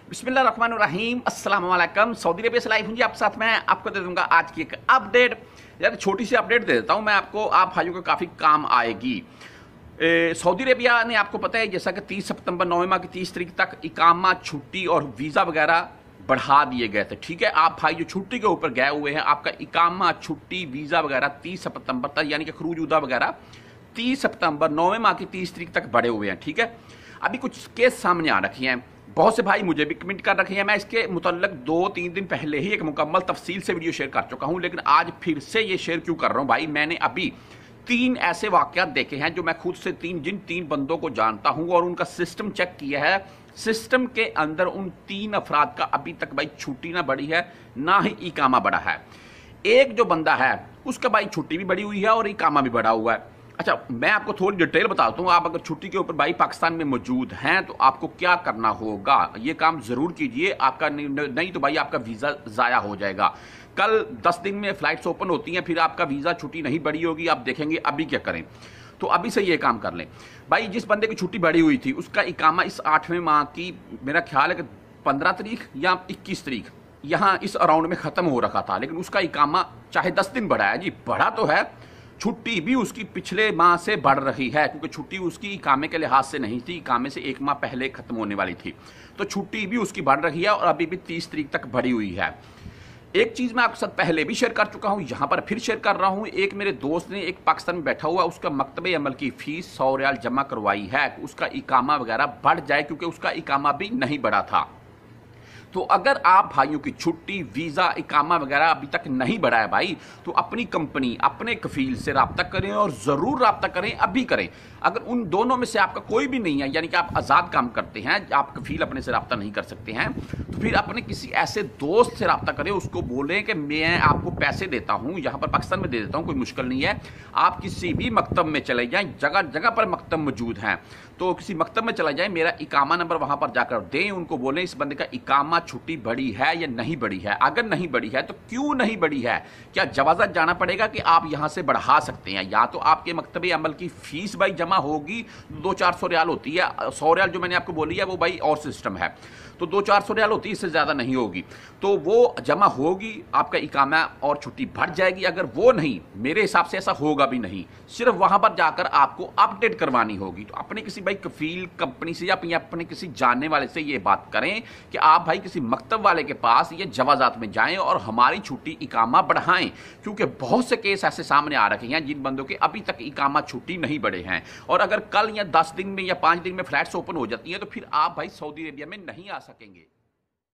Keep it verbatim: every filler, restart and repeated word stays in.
बिस्मिल्लाहिर्रहमानिर्रहीम अस्सलाम वालेकुम। सऊदी अरबिया से लाइव हूँ जी, आप साथ में आपको दे दूंगा आज की एक अपडेट। यार छोटी सी अपडेट दे देता हूँ मैं आपको, आप भाइयों को काफ़ी काम आएगी। ए, सऊदी अरबिया ने आपको पता है जैसा कि तीस सितंबर नौवें माह की तीस तारीख तक इकामा, छुट्टी और वीज़ा वगैरह बढ़ा दिए गए थे। ठीक है, आप भाई जो छुट्टी के ऊपर गए हुए हैं, आपका इकामा, छुट्टी, वीज़ा वगैरह तीस सितंबर तक यानी कि खरूज-उदा वगैरह तीस सितंबर नौवें माह की तीस तारीख तक बढ़े हुए हैं। ठीक है, अभी कुछ केस सामने आ रखे हैं, बहुत से भाई मुझे भी कमेंट कर रखे हैं। मैं इसके मुतल्लक दो तीन दिन पहले ही एक मुकम्मल तफसील से वीडियो शेयर कर चुका हूं, लेकिन आज फिर से ये शेयर क्यों कर रहा हूं भाई। मैंने अभी तीन ऐसे वाक़यात देखे हैं जो मैं खुद से तीन जिन तीन बंदों को जानता हूं और उनका सिस्टम चेक किया है। सिस्टम के अंदर उन तीन अफराद का अभी तक भाई छुट्टी ना बढ़ी है, ना ही इकामा बढ़ा है। एक जो बंदा है उसका भाई छुट्टी भी बढ़ी हुई है और इकामा भी बढ़ा हुआ है। अच्छा, मैं आपको थोड़ी डिटेल बताता हूँ। आप अगर छुट्टी के ऊपर भाई पाकिस्तान में मौजूद हैं तो आपको क्या करना होगा, ये काम ज़रूर कीजिए। आपका नहीं तो भाई आपका वीज़ा ज़ाया हो जाएगा। कल दस दिन में फ़्लाइट्स ओपन होती हैं, फिर आपका वीज़ा छुट्टी नहीं बढ़ी होगी, आप देखेंगे अभी क्या करें। तो अभी से ये काम कर लें भाई। जिस बंदे की छुट्टी बढ़ी हुई थी उसका इकामा इस आठवें माह की मेरा ख्याल है कि पंद्रह तारीख या इक्कीस तारीख यहाँ इस अराउंड में ख़त्म हो रखा था, लेकिन उसका इकामा चाहे दस दिन बढ़ा है जी, बढ़ा तो है, छुट्टी भी उसकी पिछले माह से बढ़ रही है, क्योंकि छुट्टी उसकी इकामे के लिहाज से नहीं थी, इकामे से एक माह पहले खत्म होने वाली थी, तो छुट्टी भी उसकी बढ़ रही है और अभी भी तीस तारीख तक बढ़ी हुई है। एक चीज़ मैं आपके साथ पहले भी शेयर कर चुका हूँ, यहाँ पर फिर शेयर कर रहा हूँ। एक मेरे दोस्त ने एक पाकिस्तान में बैठा हुआ, उसका मकतबे अमल की फ़ीस सौ रियाल जमा करवाई है, उसका इकामा वगैरह बढ़ जाए, क्योंकि उसका इकामा भी नहीं बढ़ा था। तो अगर आप भाइयों की छुट्टी, वीज़ा, इकामा वगैरह अभी तक नहीं बढ़ा है भाई, तो अपनी कंपनी, अपने कफील से रब्ता करें और ज़रूर रब्ता करें, अभी करें। अगर उन दोनों में से आपका कोई भी नहीं है, यानी कि आप आज़ाद काम करते हैं, आप कफील अपने से रब्ता नहीं कर सकते हैं, तो फिर अपने किसी ऐसे दोस्त से रब्ता करें, उसको बोलें कि मैं आपको पैसे देता हूँ, यहाँ पर पाकिस्तान में दे देता हूँ, कोई मुश्किल नहीं है। आप किसी भी मकतब में चले जाएँ, जगह जगह पर मकतब मौजूद हैं, तो किसी मकतब में चला जाए, मेरा इकामा नंबर वहाँ पर जाकर दें, उनको बोलें इस बंदे का इकामा, छुट्टी बढ़ी है या नहीं बढ़ी है। अगर नहीं बढ़ी है तो क्यों नहीं बढ़ी है, क्या जवाज़त जाना पड़ेगा कि आप यहाँ से बढ़ा सकते हैं, या तो आपके मकतबे अमल की फ़ीस भाई जमा होगी, दो चार सौ रियाल होती है, सौ रियाल जो मैंने आपको बोली है वो भाई और सिस्टम है, तो दो चार सौ रियाल होती है, इससे ज़्यादा नहीं होगी, तो वो जमा होगी, आपका इकामा और छुट्टी बढ़ जाएगी। अगर वो नहीं, मेरे हिसाब से ऐसा होगा भी नहीं, सिर्फ वहाँ पर जाकर आपको अपडेट करवानी होगी। तो अपने किसी भाई कफील कंपनी से या अपने किसी जानने वाले से ये बात करें कि आप भाई किसी मकतब वाले के पास ये जवाज़ात में जाएं और हमारी छुट्टी, इकामा बढ़ाएं, क्योंकि बहुत से केस ऐसे सामने आ रखे हैं जिन बंदों के अभी तक इकामा, छुट्टी नहीं बढ़े हैं। और अगर कल या दस दिन में या पाँच दिन में फ्लैट्स ओपन हो जाती हैं तो फिर आप भाई सऊदी अरबिया में नहीं आ सकेंगे।